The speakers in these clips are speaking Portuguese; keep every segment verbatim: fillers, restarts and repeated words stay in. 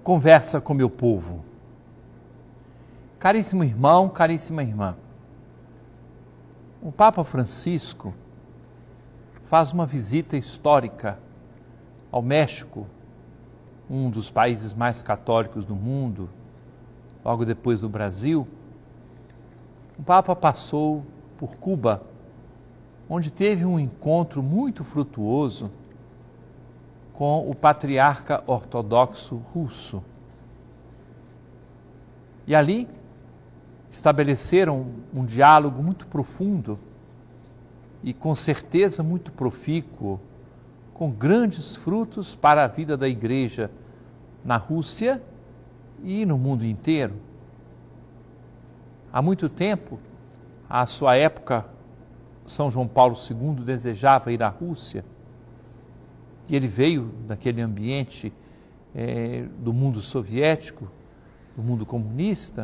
Conversa com meu povo. Caríssimo irmão, caríssima irmã, o Papa Francisco faz uma visita histórica ao México, um dos países mais católicos do mundo, logo depois do Brasil. O Papa passou por Cuba, onde teve um encontro muito frutuoso com o patriarca ortodoxo russo. E ali estabeleceram um diálogo muito profundo e com certeza muito profícuo, com grandes frutos para a vida da Igreja na Rússia e no mundo inteiro. Há muito tempo, à sua época, São João Paulo segundo desejava ir à Rússia, e ele veio daquele ambiente é, do mundo soviético, do mundo comunista,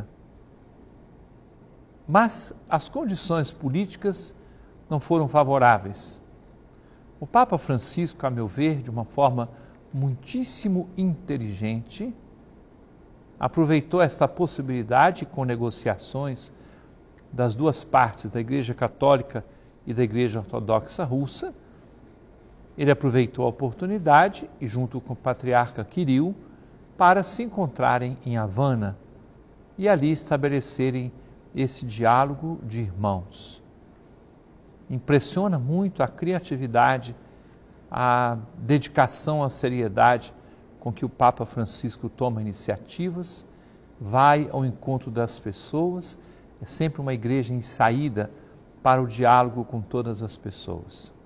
mas as condições políticas não foram favoráveis. O Papa Francisco, a meu ver, de uma forma muitíssimo inteligente, aproveitou esta possibilidade com negociações das duas partes, da Igreja Católica e da Igreja Ortodoxa Russa. Ele aproveitou a oportunidade e, junto com o patriarca Kirill, para se encontrarem em Havana e ali estabelecerem esse diálogo de irmãos. Impressiona muito a criatividade, a dedicação, a seriedade com que o Papa Francisco toma iniciativas, vai ao encontro das pessoas, é sempre uma igreja em saída para o diálogo com todas as pessoas.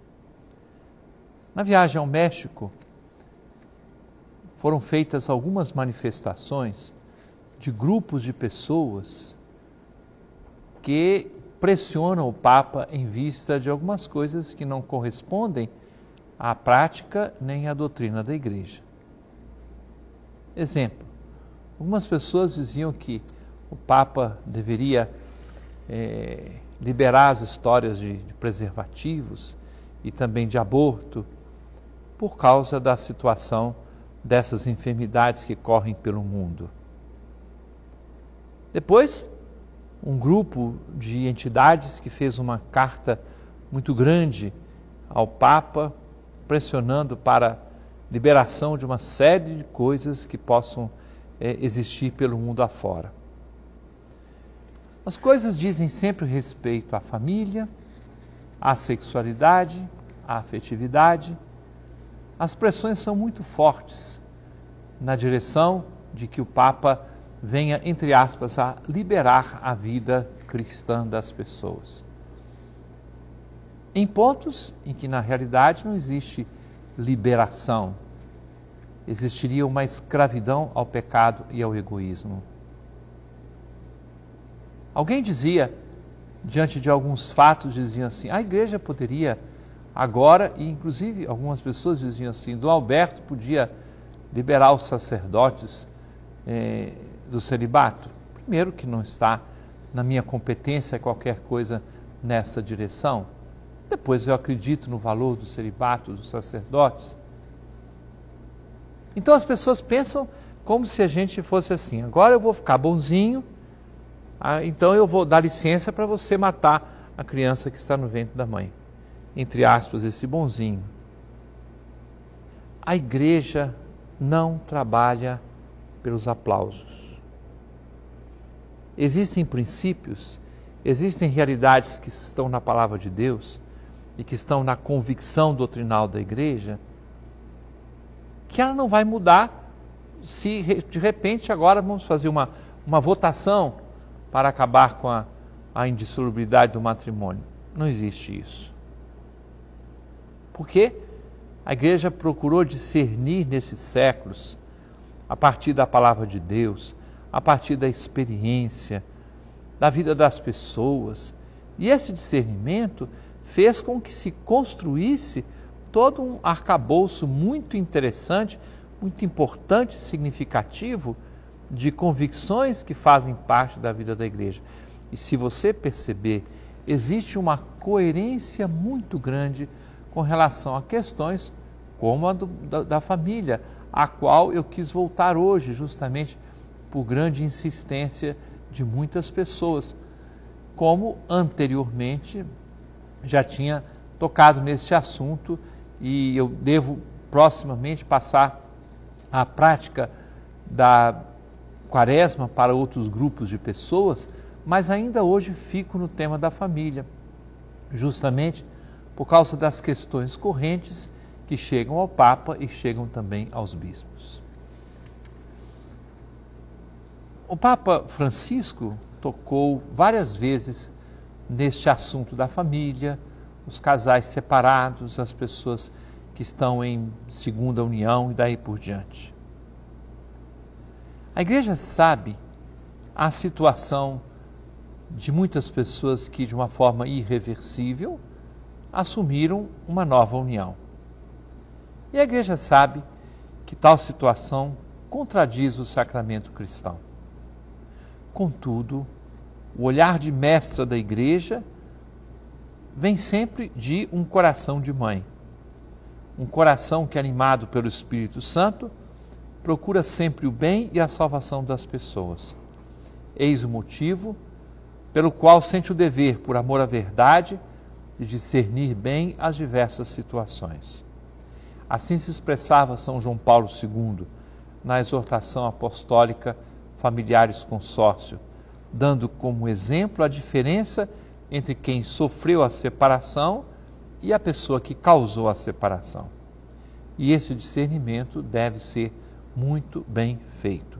Na viagem ao México, foram feitas algumas manifestações de grupos de pessoas que pressionam o Papa em vista de algumas coisas que não correspondem à prática nem à doutrina da Igreja. Exemplo, algumas pessoas diziam que o Papa deveria é, liberar as histórias de, de preservativos e também de aborto, por causa da situação dessas enfermidades que correm pelo mundo. Depois, um grupo de entidades que fez uma carta muito grande ao Papa, pressionando para a liberação de uma série de coisas que possam é, existir pelo mundo afora. As coisas dizem sempre respeito à família, à sexualidade, à afetividade. As pressões são muito fortes na direção de que o Papa venha, entre aspas, a liberar a vida cristã das pessoas. Em pontos em que, na realidade, não existe liberação, existiria uma escravidão ao pecado e ao egoísmo. Alguém dizia, diante de alguns fatos, diziam assim, a igreja poderia agora, e inclusive algumas pessoas diziam assim, Dom Alberto podia liberar os sacerdotes eh, do celibato. Primeiro que não está na minha competência qualquer coisa nessa direção. Depois eu acredito no valor do celibato dos sacerdotes. Então as pessoas pensam como se a gente fosse assim, agora eu vou ficar bonzinho, então eu vou dar licença para você matar a criança que está no ventre da mãe. Entre aspas, esse bonzinho. A igreja não trabalha pelos aplausos. Existem princípios, existem realidades que estão na palavra de Deus e que estão na convicção doutrinal da igreja, que ela não vai mudar se de repente agora vamos fazer uma, uma votação para acabar com a, a indissolubilidade do matrimônio. Não existe isso. Porque a igreja procurou discernir nesses séculos, a partir da palavra de Deus, a partir da experiência, da vida das pessoas. E esse discernimento fez com que se construísse todo um arcabouço muito interessante, muito importante e significativo de convicções que fazem parte da vida da igreja. E se você perceber, existe uma coerência muito grande com relação a questões como a do, da, da família, a qual eu quis voltar hoje, justamente por grande insistência de muitas pessoas, como anteriormente já tinha tocado nesse assunto, e eu devo proximamente passar a prática da quaresma para outros grupos de pessoas, mas ainda hoje fico no tema da família, justamente por causa das questões correntes que chegam ao Papa e chegam também aos bispos. O Papa Francisco tocou várias vezes neste assunto da família, os casais separados, as pessoas que estão em segunda união e daí por diante. A Igreja sabe a situação de muitas pessoas que, de uma forma irreversível, assumiram uma nova união. E a Igreja sabe que tal situação contradiz o sacramento cristão. Contudo, o olhar de mestra da Igreja vem sempre de um coração de mãe. Um coração que, animado pelo Espírito Santo, procura sempre o bem e a salvação das pessoas. Eis o motivo pelo qual sente o dever, por amor à verdade, de discernir bem as diversas situações. Assim se expressava São João Paulo segundo na exortação apostólica Familiares Consórcio, dando como exemplo a diferença entre quem sofreu a separação e a pessoa que causou a separação. E esse discernimento deve ser muito bem feito.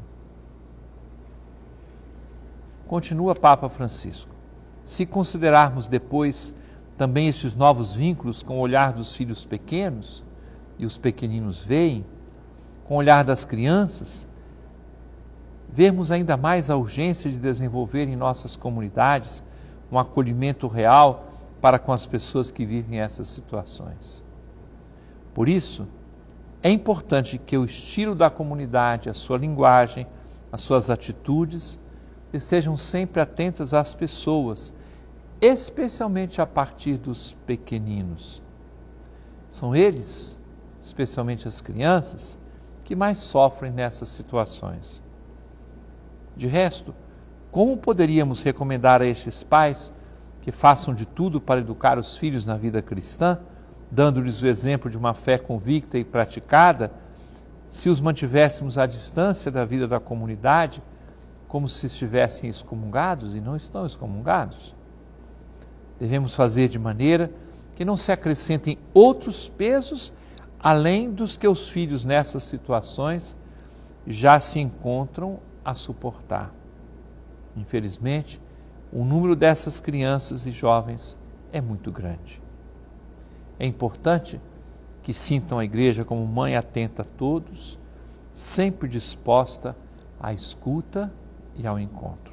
Continua Papa Francisco. Se considerarmos depois também estes novos vínculos com o olhar dos filhos pequenos, e os pequeninos veem, com o olhar das crianças, vermos ainda mais a urgência de desenvolver em nossas comunidades um acolhimento real para com as pessoas que vivem essas situações. Por isso, é importante que o estilo da comunidade, a sua linguagem, as suas atitudes, estejam sempre atentas às pessoas, especialmente a partir dos pequeninos. São eles, especialmente as crianças, que mais sofrem nessas situações. De resto, como poderíamos recomendar a estes pais que façam de tudo para educar os filhos na vida cristã, dando-lhes o exemplo de uma fé convicta e praticada, se os mantivéssemos à distância da vida da comunidade, como se estivessem excomungados e não estão excomungados? Devemos fazer de maneira que não se acrescentem outros pesos além dos que os filhos nessas situações já se encontram a suportar. Infelizmente, o número dessas crianças e jovens é muito grande. É importante que sintam a Igreja como mãe atenta a todos, sempre disposta à escuta e ao encontro.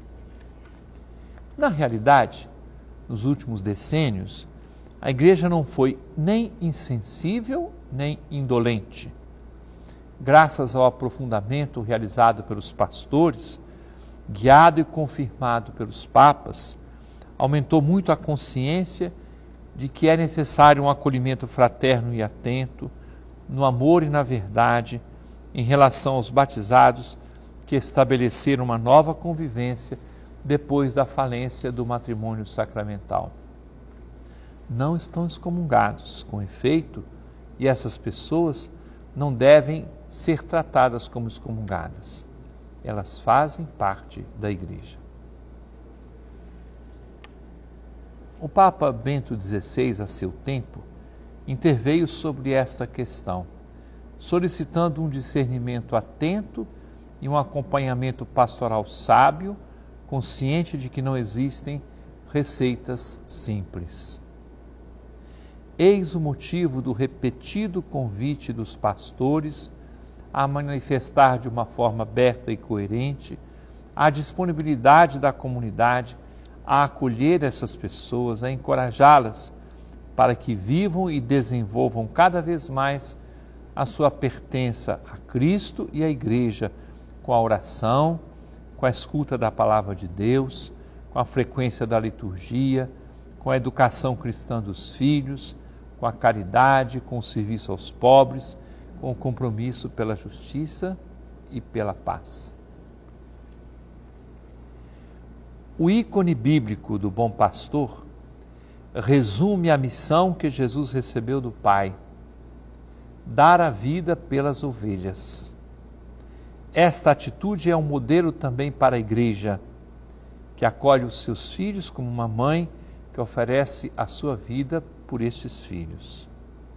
Na realidade, nos últimos decênios, a Igreja não foi nem insensível nem indolente. Graças ao aprofundamento realizado pelos pastores, guiado e confirmado pelos papas, aumentou muito a consciência de que é necessário um acolhimento fraterno e atento, no amor e na verdade, em relação aos batizados que estabeleceram uma nova convivência depois da falência do matrimônio sacramental. Não estão excomungados, com efeito, e essas pessoas não devem ser tratadas como excomungadas. Elas fazem parte da Igreja. O Papa Bento dezesseis, a seu tempo, interveio sobre esta questão, solicitando um discernimento atento e um acompanhamento pastoral sábio, consciente de que não existem receitas simples. Eis o motivo do repetido convite dos pastores a manifestar de uma forma aberta e coerente a disponibilidade da comunidade a acolher essas pessoas, a encorajá-las para que vivam e desenvolvam cada vez mais a sua pertença a Cristo e à Igreja, com a oração, com a escuta da Palavra de Deus, com a frequência da liturgia, com a educação cristã dos filhos, com a caridade, com o serviço aos pobres, com o compromisso pela justiça e pela paz. O ícone bíblico do bom pastor resume a missão que Jesus recebeu do Pai: dar a vida pelas ovelhas. Esta atitude é um modelo também para a igreja, que acolhe os seus filhos como uma mãe que oferece a sua vida por estes filhos.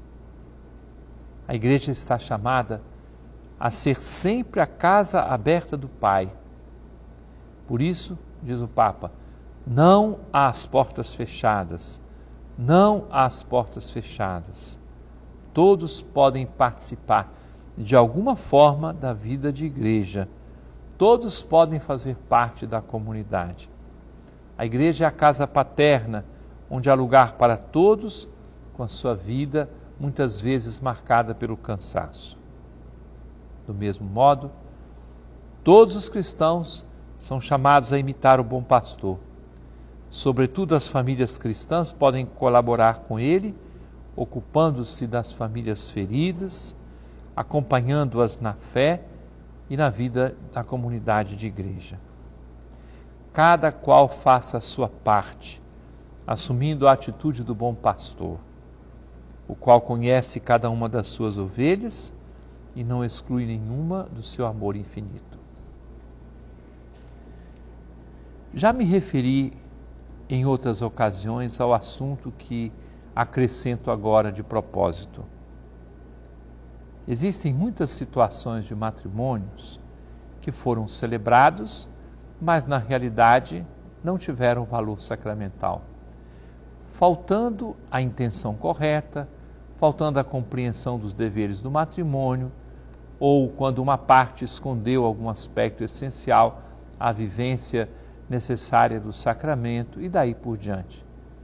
A igreja está chamada a ser sempre a casa aberta do Pai. Por isso, diz o Papa, não às portas fechadas, não às portas fechadas. Todos podem participar de alguma forma da vida de igreja. Todos podem fazer parte da comunidade. A igreja é a casa paterna, onde há lugar para todos, com a sua vida muitas vezes marcada pelo cansaço. Do mesmo modo, todos os cristãos são chamados a imitar o bom pastor. Sobretudo as famílias cristãs podem colaborar com ele, ocupando-se das famílias feridas, acompanhando-as na fé e na vida da comunidade de igreja. Cada qual faça a sua parte, assumindo a atitude do bom pastor, o qual conhece cada uma das suas ovelhas e não exclui nenhuma do seu amor infinito. Já me referi em outras ocasiões ao assunto que acrescento agora de propósito. Existem muitas situações de matrimônios que foram celebrados, mas na realidade não tiveram valor sacramental, faltando a intenção correta, faltando a compreensão dos deveres do matrimônio, ou quando uma parte escondeu algum aspecto essencial à vivência necessária do sacramento e daí por diante.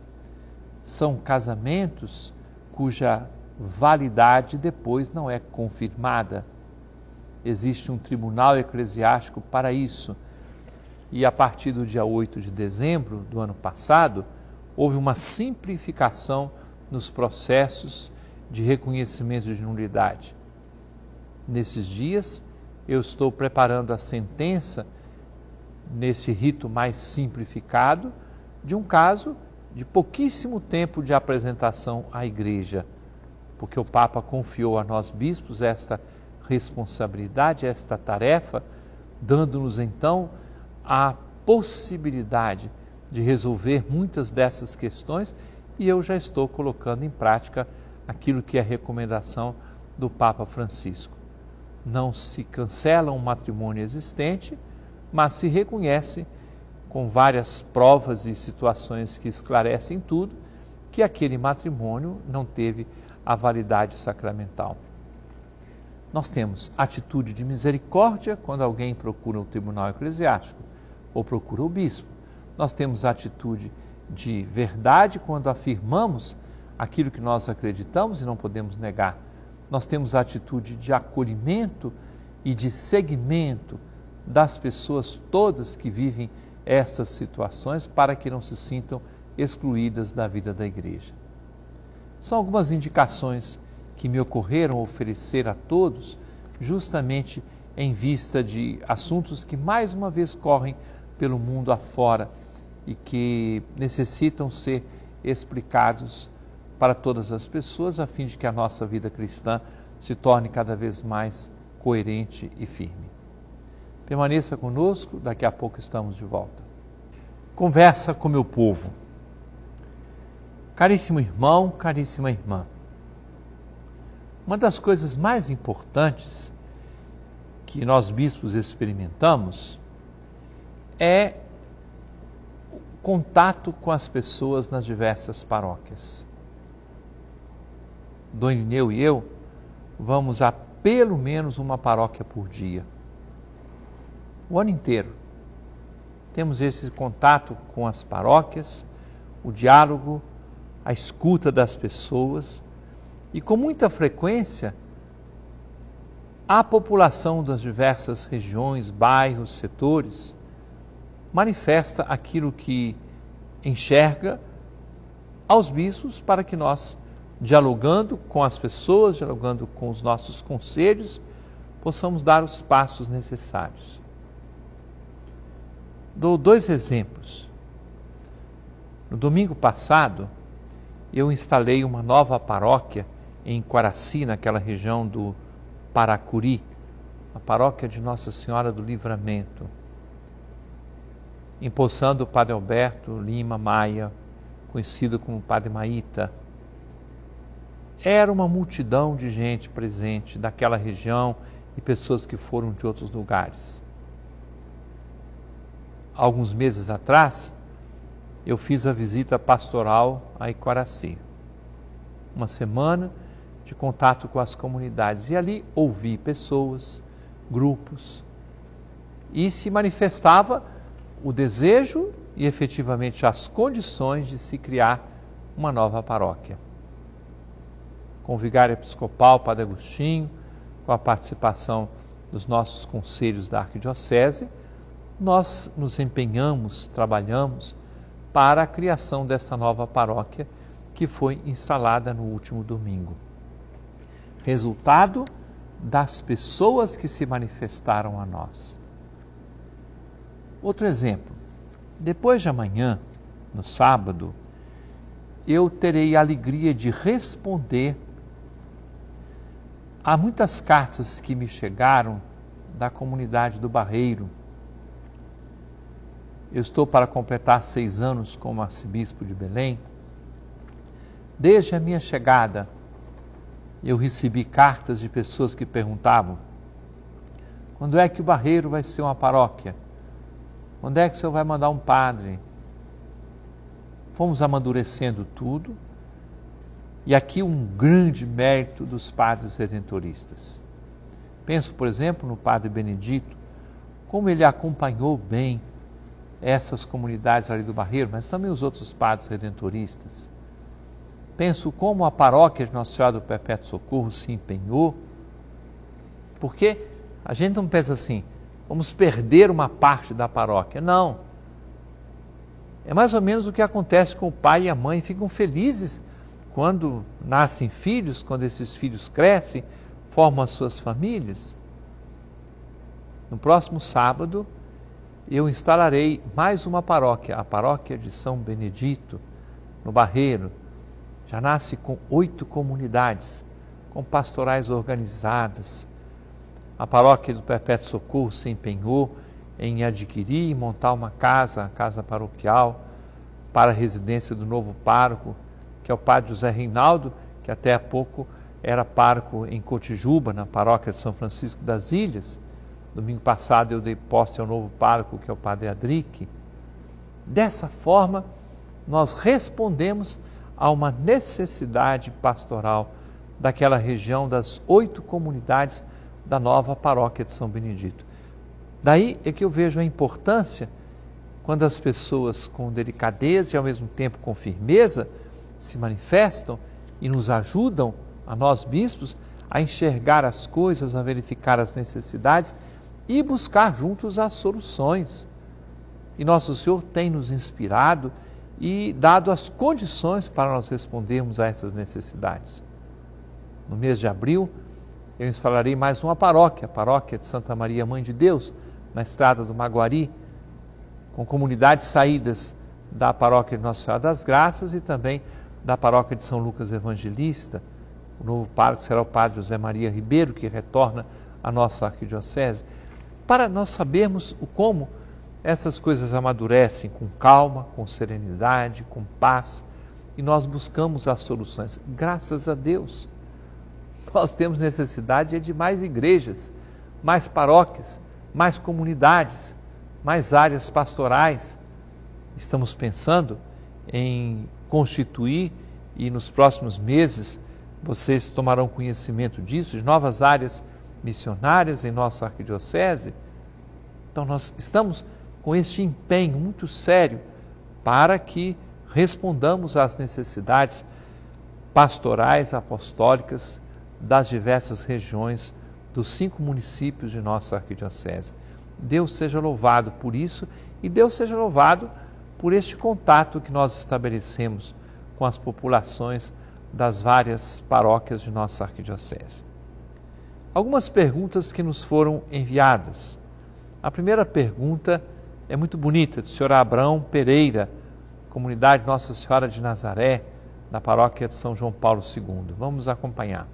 São casamentos cuja validade depois não é confirmada. Existe um tribunal eclesiástico para isso. E a partir do dia oito de dezembro do ano passado, houve uma simplificação nos processos de reconhecimento de nulidade. Nesses dias, eu estou preparando a sentença, nesse rito mais simplificado, de um caso de pouquíssimo tempo de apresentação à igreja, porque o Papa confiou a nós bispos esta responsabilidade, esta tarefa, dando-nos então a possibilidade de resolver muitas dessas questões, e eu já estou colocando em prática aquilo que é a recomendação do Papa Francisco. Não se cancela um matrimônio existente, mas se reconhece, com várias provas e situações que esclarecem tudo, que aquele matrimônio não teve a validade sacramental. Nós temos atitude de misericórdia quando alguém procura o tribunal eclesiástico ou procura o bispo. Nós temos atitude de verdade quando afirmamos aquilo que nós acreditamos e não podemos negar. Nós temos a atitude de acolhimento e de seguimento das pessoas todas que vivem essas situações para que não se sintam excluídas da vida da igreja. São algumas indicações que me ocorreram oferecer a todos, justamente em vista de assuntos que mais uma vez correm pelo mundo afora e que necessitam ser explicados para todas as pessoas, a fim de que a nossa vida cristã se torne cada vez mais coerente e firme. Permaneça conosco, daqui a pouco estamos de volta. Conversa com meu povo. Caríssimo irmão, caríssima irmã, uma das coisas mais importantes que nós bispos experimentamos é o contato com as pessoas nas diversas paróquias. Dom Irineu e eu vamos a pelo menos uma paróquia por dia. O ano inteiro. Temos esse contato com as paróquias, o diálogo, a escuta das pessoas e com muita frequência a população das diversas regiões, bairros, setores manifesta aquilo que enxerga aos bispos para que nós dialogando com as pessoas, dialogando com os nossos conselhos, possamos dar os passos necessários. Dou dois exemplos. No domingo passado, eu instalei uma nova paróquia em Quaraci, naquela região do Paracuri, a paróquia de Nossa Senhora do Livramento, empossando o Padre Alberto Lima Maia, conhecido como Padre Maíta. Era uma multidão de gente presente daquela região e pessoas que foram de outros lugares. Alguns meses atrás, eu fiz a visita pastoral a Iquaraci. Uma semana de contato com as comunidades. E ali ouvi pessoas, grupos, e se manifestava o desejo e efetivamente as condições de se criar uma nova paróquia. Com o vigário episcopal, Padre Agostinho, com a participação dos nossos conselhos da Arquidiocese, nós nos empenhamos, trabalhamos para a criação dessa nova paróquia que foi instalada no último domingo. Resultado das pessoas que se manifestaram a nós. Outro exemplo, depois de amanhã, no sábado, eu terei a alegria de responder a muitas cartas que me chegaram da comunidade do Barreiro. Eu estou para completar seis anos como arcebispo de Belém. Desde a minha chegada, eu recebi cartas de pessoas que perguntavam: quando é que o Barreiro vai ser uma paróquia? Quando é que o senhor vai mandar um padre? Fomos amadurecendo tudo. E aqui um grande mérito dos padres redentoristas. Penso, por exemplo, no Padre Benedito, como ele acompanhou bem essas comunidades ali do Barreiro, mas também os outros padres redentoristas. Penso como a paróquia de Nossa Senhora do Perpétuo Socorro se empenhou, porque a gente não pensa assim, vamos perder uma parte da paróquia. Não. É mais ou menos o que acontece com o pai e a mãe, ficam felizes quando nascem filhos, quando esses filhos crescem, formam as suas famílias. No próximo sábado, eu instalarei mais uma paróquia, a paróquia de São Benedito, no Barreiro. Já nasce com oito comunidades, com pastorais organizadas. A paróquia do Perpétuo Socorro se empenhou em adquirir e montar uma casa, a casa paroquial, para a residência do novo pároco, que é o Padre José Reinaldo, que até há pouco era pároco em Cotijuba, na paróquia de São Francisco das Ilhas. Domingo passado eu dei posse ao novo pároco, que é o Padre Adrique. Dessa forma, nós respondemos a uma necessidade pastoral daquela região, das oito comunidades da nova paróquia de São Benedito. Daí é que eu vejo a importância, quando as pessoas com delicadeza e ao mesmo tempo com firmeza se manifestam e nos ajudam, a nós bispos, a enxergar as coisas, a verificar as necessidades e buscar juntos as soluções. E Nosso Senhor tem nos inspirado e dado as condições para nós respondermos a essas necessidades. No mês de abril, eu instalarei mais uma paróquia, a paróquia de Santa Maria Mãe de Deus, na estrada do Maguari, com comunidades saídas da paróquia de Nossa Senhora das Graças e também da paróquia de São Lucas Evangelista. O novo pároco será o Padre José Maria Ribeiro, que retorna à nossa arquidiocese, para nós sabermos o como essas coisas amadurecem com calma, com serenidade, com paz, e nós buscamos as soluções. Graças a Deus, nós temos necessidade de mais igrejas, mais paróquias, mais comunidades, mais áreas pastorais. Estamos pensando em constituir, e nos próximos meses vocês tomarão conhecimento disso, de novas áreas missionárias em nossa arquidiocese. Então nós estamos com este empenho muito sério para que respondamos às necessidades pastorais, apostólicas das diversas regiões dos cinco municípios de nossa arquidiocese. Deus seja louvado por isso e Deus seja louvado por este contato que nós estabelecemos com as populações das várias paróquias de nossa arquidiocese. Algumas perguntas que nos foram enviadas. A primeira pergunta é muito bonita, do senhor Abraão Pereira, comunidade Nossa Senhora de Nazaré, da paróquia de São João Paulo segundo. Vamos acompanhar.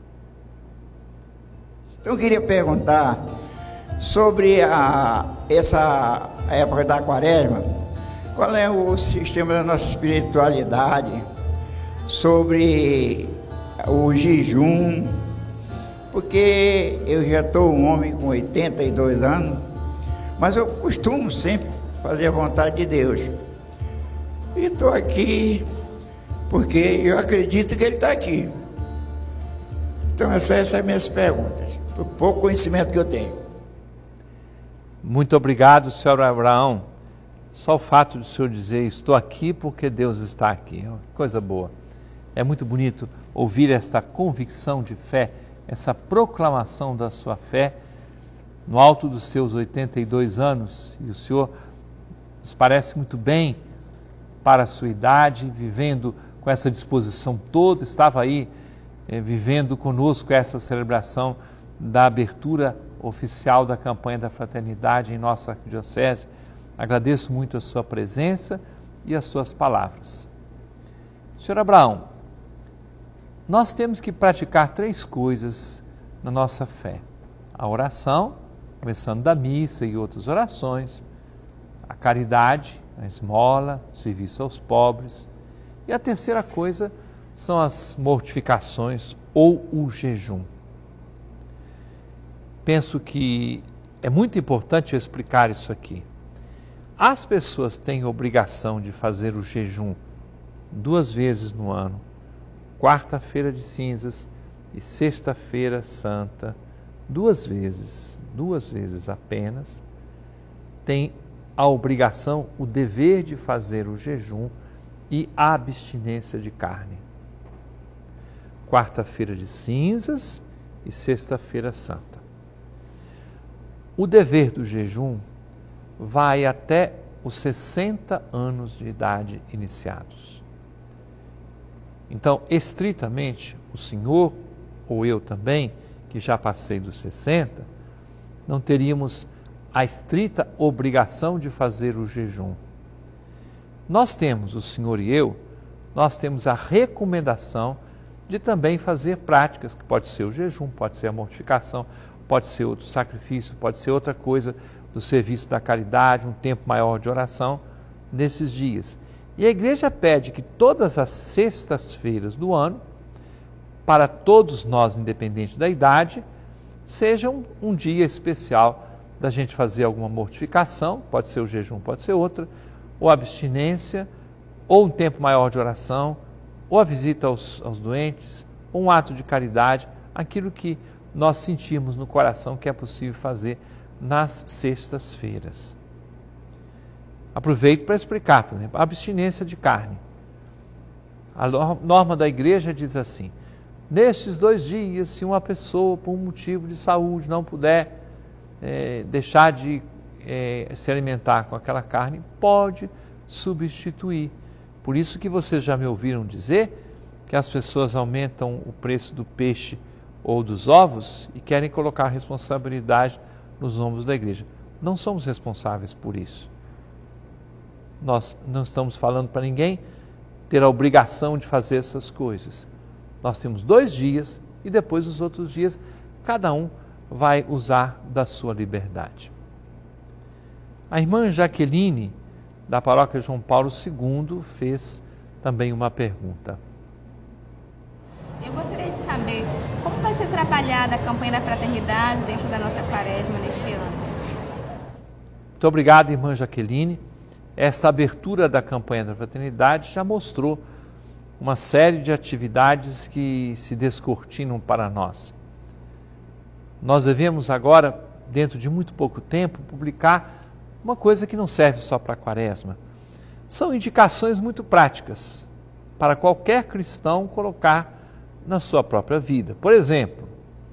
Eu queria perguntar sobre a, essa época da quaresma, qual é o sistema da nossa espiritualidade, sobre o jejum, porque eu já estou um homem com oitenta e dois anos, mas eu costumo sempre fazer a vontade de Deus. E estou aqui porque eu acredito que Ele está aqui. Então essas são as minhas perguntas, por pouco conhecimento que eu tenho. Muito obrigado, senhor Abraão. Só o fato de o senhor dizer, estou aqui porque Deus está aqui, coisa boa. É muito bonito ouvir esta convicção de fé, essa proclamação da sua fé no alto dos seus oitenta e dois anos. E o senhor nos parece muito bem para a sua idade, vivendo com essa disposição toda, estava aí eh, vivendo conosco essa celebração da abertura oficial da campanha da fraternidade em nossa arquidiocese. Agradeço muito a sua presença e as suas palavras. senhor Abraão, nós temos que praticar três coisas na nossa fé. A oração, começando da missa e outras orações, a caridade, a esmola, o serviço aos pobres, e a terceira coisa são as mortificações ou o jejum. Penso que é muito importante eu explicar isso aqui. As pessoas têm obrigação de fazer o jejum duas vezes no ano, quarta-feira de cinzas e sexta-feira santa, duas vezes, duas vezes apenas, tem a obrigação, o dever de fazer o jejum e a abstinência de carne. Quarta-feira de cinzas e sexta-feira santa. O dever do jejum vai até os sessenta anos de idade iniciados. Então, estritamente, o senhor, ou eu também, que já passei dos sessenta, não teríamos a estrita obrigação de fazer o jejum. Nós temos, o senhor e eu, nós temos a recomendação de também fazer práticas, que pode ser o jejum, pode ser a mortificação, pode ser outro sacrifício, pode ser outra coisa do serviço da caridade, um tempo maior de oração nesses dias. E a igreja pede que todas as sextas-feiras do ano, para todos nós, independente da idade, seja um, um dia especial da gente fazer alguma mortificação, pode ser o jejum, pode ser outra, ou abstinência, ou um tempo maior de oração, ou a visita aos, aos doentes, ou um ato de caridade, aquilo que nós sentimos no coração que é possível fazer nas sextas-feiras. Aproveito para explicar, por exemplo, a abstinência de carne. A norma da igreja diz assim: nestes dois dias, se uma pessoa, por um motivo de saúde, não puder é, deixar de é, se alimentar com aquela carne, pode substituir. Por isso que vocês já me ouviram dizer que as pessoas aumentam o preço do peixe ou dos ovos e querem colocar a responsabilidade nos ombros da igreja. Não somos responsáveis por isso. Nós não estamos falando para ninguém ter a obrigação de fazer essas coisas. Nós temos dois dias e depois os outros dias cada um vai usar da sua liberdade. A irmã Jaqueline, da paróquia João Paulo segundo, fez também uma pergunta. Eu gostaria de saber como vai ser trabalhada a campanha da fraternidade dentro da nossa quaresma neste ano. Muito obrigado, irmã Jaqueline. Esta abertura da campanha da fraternidade já mostrou uma série de atividades que se descortinam para nós. Nós devemos agora, dentro de muito pouco tempo, publicar uma coisa que não serve só para a quaresma. São indicações muito práticas para qualquer cristão colocar na sua própria vida. Por exemplo,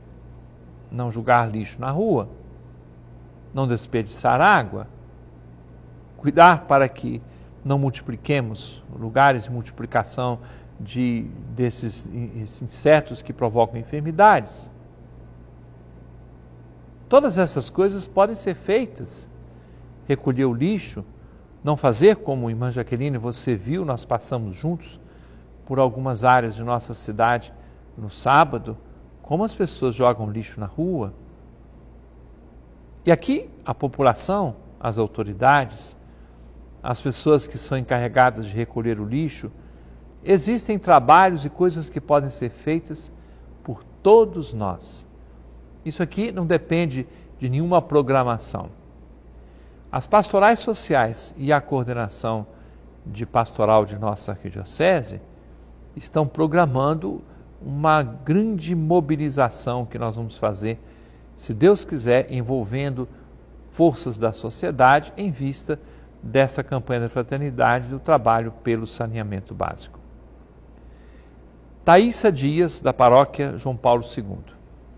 não jogar lixo na rua, não desperdiçar água, cuidar para que não multipliquemos lugares de multiplicação de, desses insetos que provocam enfermidades. Todas essas coisas podem ser feitas. Recolher o lixo, não fazer como, irmã Jaqueline, você viu, nós passamos juntos por algumas áreas de nossa cidade no sábado, como as pessoas jogam lixo na rua. E aqui a população, as autoridades, as pessoas que são encarregadas de recolher o lixo, existem trabalhos e coisas que podem ser feitas por todos nós. Isso aqui não depende de nenhuma programação. As pastorais sociais e a coordenação de pastoral de nossa arquidiocese estão programando uma grande mobilização que nós vamos fazer, se Deus quiser, envolvendo forças da sociedade em vista dessa campanha da fraternidade do trabalho pelo saneamento básico. Thaísa Dias, da paróquia João Paulo segundo.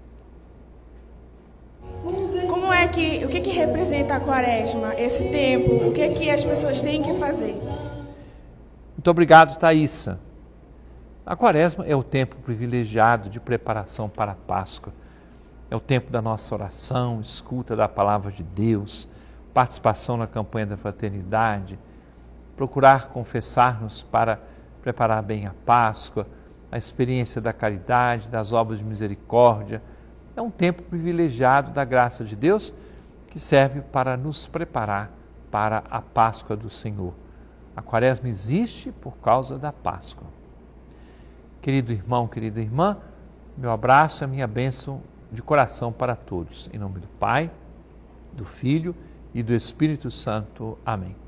Como é que, o que, que representa a quaresma, esse tempo? O que, que as pessoas têm que fazer? Muito obrigado, Thaísa. A quaresma é o tempo privilegiado de preparação para a Páscoa. É o tempo da nossa oração, escuta da palavra de Deus, participação na campanha da fraternidade, procurar confessar-nos para preparar bem a Páscoa, a experiência da caridade, das obras de misericórdia. É um tempo privilegiado da graça de Deus que serve para nos preparar para a Páscoa do Senhor. A quaresma existe por causa da Páscoa. Querido irmão, querida irmã, meu abraço e a minha bênção de coração para todos. Em nome do Pai, do Filho e do Espírito Santo. Amém.